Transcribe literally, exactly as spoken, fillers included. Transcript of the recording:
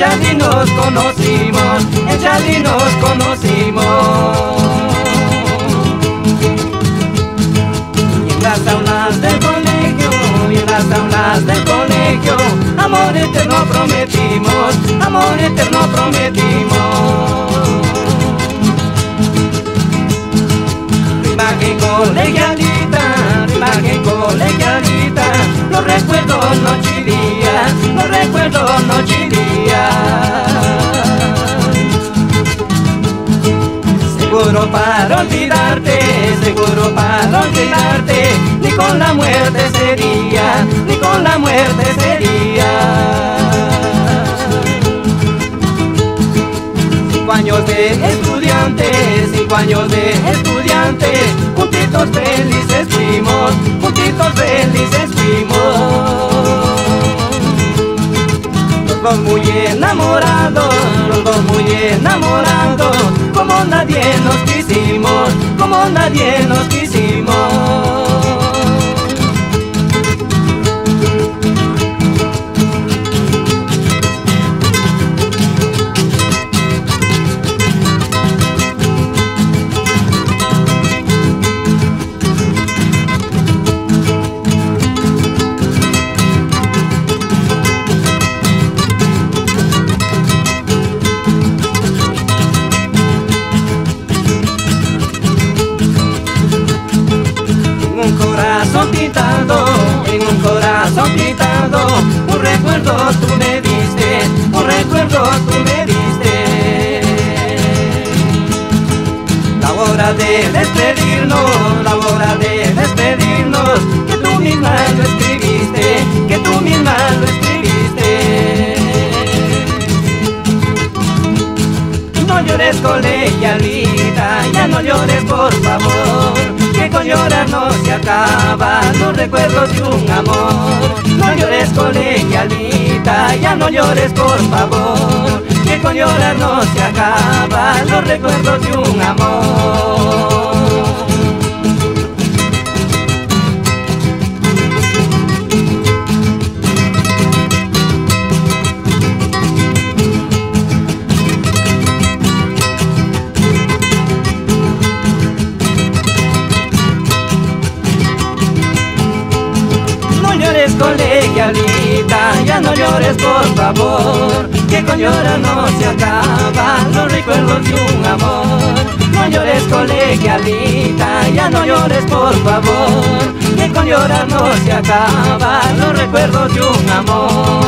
Charlie nos conocimos, en Charlie nos conocimos. Y en las aulas del colegio, y en las aulas del colegio, amor eterno prometimos, amor eterno prometimos. Imagen colegialita, imagen colegialita, los recuerdos noche y día, los recuerdos noche y día. Seguro para olvidarte, seguro para olvidarte, ni con la muerte sería, ni con la muerte sería. Cinco años de estudiante, cinco años de estudiante, juntitos felices fuimos, juntitos felices fuimos. Los dos muy enamorados, los dos muy enamorados, como nadie nos quisimos, como nadie nos quisimos. En un corazón quitado, un recuerdo tú me diste, un recuerdo tú me diste. La hora de despedirnos, la hora de despedirnos, que tú misma lo escribiste, que tú misma lo escribiste. No llores colegialita, ya no llores por favor, que con llorar no se acaban los recuerdos de un amor. No llores colegialita, ya no llores por favor, que con llorar no se acaban los recuerdos de un amor. Colegialita, ya no llores por favor, que con llorar no se acaban los recuerdos de un amor. No llores colegialita, ya no llores por favor, que con llorar no se acaban los recuerdos de un amor.